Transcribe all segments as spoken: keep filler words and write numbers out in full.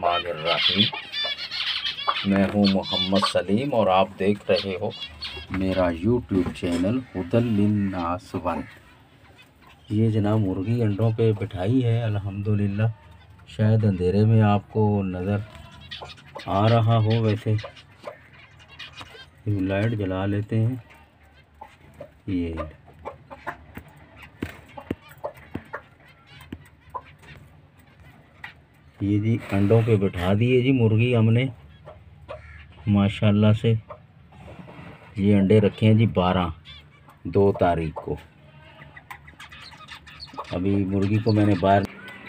बिस्मिल्लाहिर्रहमानिर्रहीम। मैं हूं मोहम्मद सलीम और आप देख रहे हो मेरा यूट्यूब चैनल हुदल लिन्नास वन। ये जनाब मुर्गी अंडों पे बिठाई है अल्हम्दुलिल्लाह। शायद अंधेरे में आपको नज़र आ रहा हो, वैसे लाइट जला लेते हैं। ये ये जी अंडों पे बिठा दिए जी मुर्गी हमने माशाल्लाह से। ये अंडे रखे हैं जी बारह दो तारीख को। अभी मुर्गी को मैंने बाहर,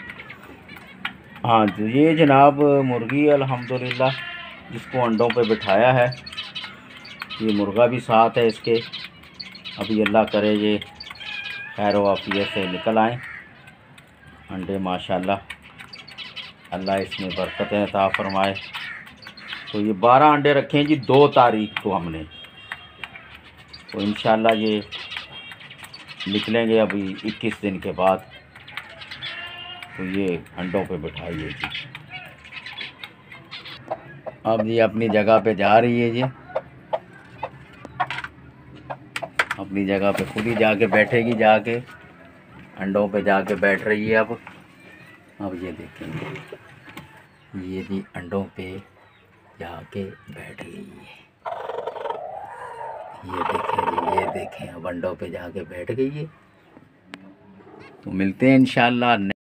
हाँ तो ये जनाब मुर्गी अल्हम्दुलिल्लाह जिसको अंडों पे बिठाया है, ये मुर्गा भी साथ है इसके। अभी अल्लाह करे ये खैर वाफियत से निकल आए अंडे माशाल्लाह, अल्लाह इसमें बरकतें अता फरमाए। तो ये बारह अंडे रखे हैं जी दो तारीख को हमने, तो इंशाल्लाह ये निकलेंगे अभी इक्कीस दिन के बाद। तो ये अंडों पे बिठाइए जी। अब ये अपनी जगह पे जा रही है जी, अपनी जगह पे खुद ही जाके बैठेगी, जाके अंडों पे जाके बैठ रही है। अब अब ये देखेंगे, ये जी अंडों पे जाके बैठ गई है। ये देखें जी, ये देखें अब अंडों पे जाके बैठ गई है। तो मिलते हैं इंशाल्लाह।